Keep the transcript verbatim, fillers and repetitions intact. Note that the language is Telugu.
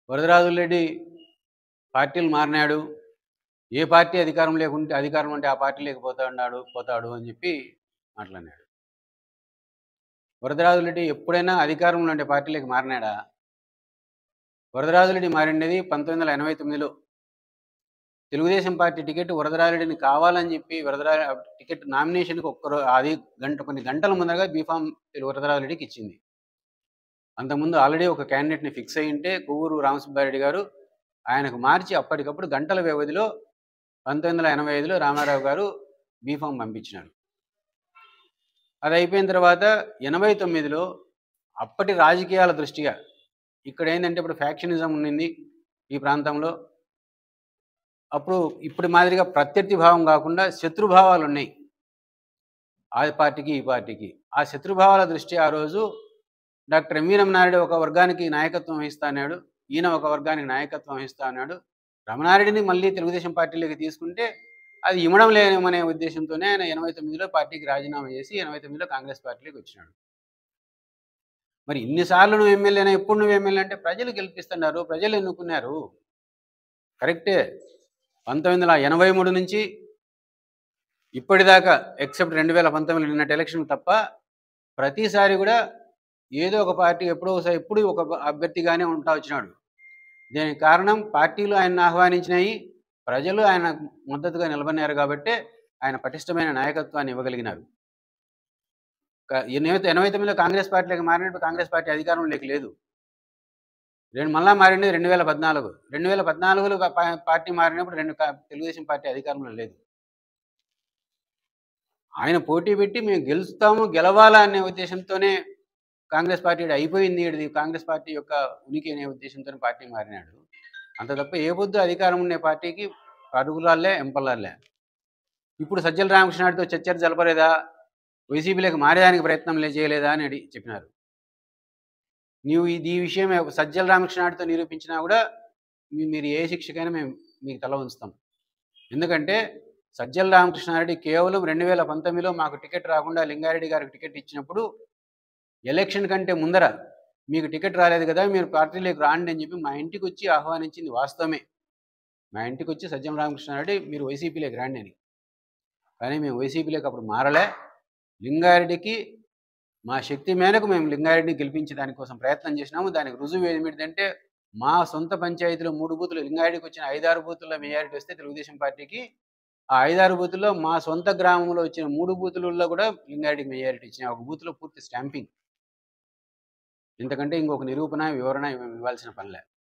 వరదరాజులరెడ్డి పార్టీలు మారినాడు. ఏ పార్టీ అధికారం లేకుంటే అధికారం అంటే ఆ పార్టీలోకి పోతాడు పోతాడు అని చెప్పి మాట్లాడినాడు. వరదరాజులరెడ్డి ఎప్పుడైనా అధికారంలో ఉండే పార్టీలోకి మారినాడా? వరదరాజులరెడ్డి మారిండేది పంతొమ్మిది వందల ఎనభై తొమ్మిదిలో తెలుగుదేశం పార్టీ టికెట్ వరదరాజులరెడ్డిని కావాలని చెప్పి వరదరా టికెట్ నామినేషన్కి ఒక్కరో అది గంట కొన్ని గంటల ముందరగా బీఫామ్ వరదరాజులరెడ్డికి ఇచ్చింది. అంతకుముందు ఆల్రెడీ ఒక క్యాండిడేట్ని ఫిక్స్ అయ్యి ఉంటే కొవ్వూరు రామసుబ్బారెడ్డి గారు ఆయనకు మార్చి అప్పటికప్పుడు గంటల వ్యవధిలో పంతొమ్మిది వందల ఎనభై ఐదులో రామారావు గారు బీఫామ్ పంపించినారు. అది అయిపోయిన తర్వాత ఎనభై తొమ్మిదిలో అప్పటి రాజకీయాల దృష్ట్యా ఇక్కడ ఏంటంటే ఇప్పుడు ఫ్యాక్షనిజం ఉండింది ఈ ప్రాంతంలో. అప్పుడు ఇప్పుడు మాదిరిగా ప్రత్యర్థి భావం కాకుండా శత్రుభావాలు ఉన్నాయి ఆ పార్టీకి ఈ పార్టీకి. ఆ శత్రుభావాల దృష్ట్యా ఆ రోజు డాక్టర్ ఎంవి రమణారెడ్డి ఒక వర్గానికి నాయకత్వం వహిస్తా అన్నాడు, ఈయన ఒక వర్గానికి నాయకత్వం వహిస్తా అన్నాడు. రమణారెడ్డిని మళ్ళీ తెలుగుదేశం పార్టీలోకి తీసుకుంటే అది ఇవ్వడం లేమనే ఉద్దేశంతోనే ఆయన ఎనభై తొమ్మిదిలో పార్టీకి రాజీనామా చేసి ఎనభై తొమ్మిదిలో కాంగ్రెస్ పార్టీలోకి వచ్చినాడు. మరి ఇన్నిసార్లు నువ్వు ఎమ్మెల్యేనా, ఎప్పుడు నువ్వు ఎమ్మెల్యే అంటే ప్రజలు గెలిపిస్తున్నారు, ప్రజలు ఎన్నుకున్నారు. కరెక్టే. పంతొమ్మిది వందల ఎనభై మూడు నుంచి ఇప్పటిదాకా ఎక్సెప్ట్ రెండు వేల పంతొమ్మిది నిన్నటి ఎలక్షన్ తప్ప ప్రతిసారి కూడా ఏదో ఒక పార్టీ ఎప్పుడో ఒకసారి ఎప్పుడు ఒక అభ్యర్థిగానే ఉంటా వచ్చినాడు. దీనికి కారణం పార్టీలు ఆయన ఆహ్వానించినాయి, ప్రజలు ఆయన మద్దతుగా నిలబడినారు కాబట్టి ఆయన పటిష్టమైన నాయకత్వాన్ని ఇవ్వగలిగినారు. ఎనభై తొమ్మిదిలో కాంగ్రెస్ పార్టీలోకి మారినప్పుడు కాంగ్రెస్ పార్టీ అధికారంలోకి లేదు. రెండు మళ్ళా మారింది రెండు వేల పద్నాలుగు రెండు వేల పద్నాలుగులో పార్టీ మారినప్పుడు రెండు తెలుగుదేశం పార్టీ అధికారంలో లేదు. ఆయన పోటీ పెట్టి మేము గెలుస్తాము, గెలవాలా అనే ఉద్దేశంతోనే కాంగ్రెస్ పార్టీ అయిపోయింది, ఇది కాంగ్రెస్ పార్టీ యొక్క ఉనికి అనే ఉద్దేశంతో పార్టీ మారినాడు. అంత తప్ప ఏ పొద్దు అధికారం ఉండే పార్టీకి అడుగులాలే ఎంపల్లాలే. ఇప్పుడు సజ్జల రామకృష్ణారెడ్డితో చర్చలు జరపలేదా, వైసీపీలోకి మారేదానికి ప్రయత్నం చేయలేదా అని అడిగి చెప్పినారు. నీవు ఇది ఈ విషయం సజ్జల రామకృష్ణారెడ్డితో నిరూపించినా కూడా మీరు ఏ శిక్షకైనా మేము మీకు తల ఉంచుతాం. ఎందుకంటే సజ్జల రామకృష్ణారెడ్డి కేవలం రెండు వేల పంతొమ్మిదిలో మాకు టికెట్ రాకుండా లింగారెడ్డి గారికి టికెట్ ఇచ్చినప్పుడు ఎలక్షన్ కంటే ముందర మీకు టికెట్ రాలేదు కదా, మీరు పార్టీలోకి రాండి అని చెప్పి మా ఇంటికి వచ్చి ఆహ్వానించింది వాస్తవమే. మా ఇంటికి వచ్చి సజ్జల రామకృష్ణారెడ్డి మీరు వైసీపీలోకి రాండి అని. కానీ మేము వైసీపీలోకి అప్పుడు మారలే. లింగారెడ్డికి మా శక్తి మేరకు మేము లింగారెడ్డిని గెలిపించే దానికోసం ప్రయత్నం చేసినాము. దానికి రుజువు ఏమిటంటే మా సొంత పంచాయతీలో మూడు బూతులు లింగారెడ్డికి వచ్చిన ఐదారు బూతుల్లో మెజారిటీ వస్తే తెలుగుదేశం పార్టీకి ఆ ఐదారు బూతుల్లో మా సొంత గ్రామంలో వచ్చిన మూడు బూతులలో కూడా లింగారెడ్డికి మెజారిటీ ఇచ్చిన ఒక బూత్లో పూర్తి స్టాంపింగ్. ఇంతకంటే ఇంకొక నిరూపణ వివరణ ఇవ్వాల్సిన పనిలే.